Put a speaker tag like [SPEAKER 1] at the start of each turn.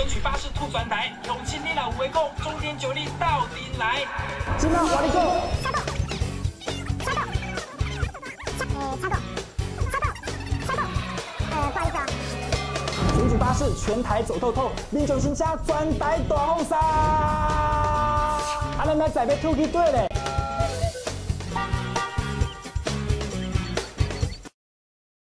[SPEAKER 1] 选举巴士兔转台，永清你老围攻，终点9力到底来。
[SPEAKER 2] 今晚我来讲。
[SPEAKER 3] 不好意思啊。
[SPEAKER 2] 选举巴士全台走透透，民众心车转台大放杀。咱们仔要出去对嘞。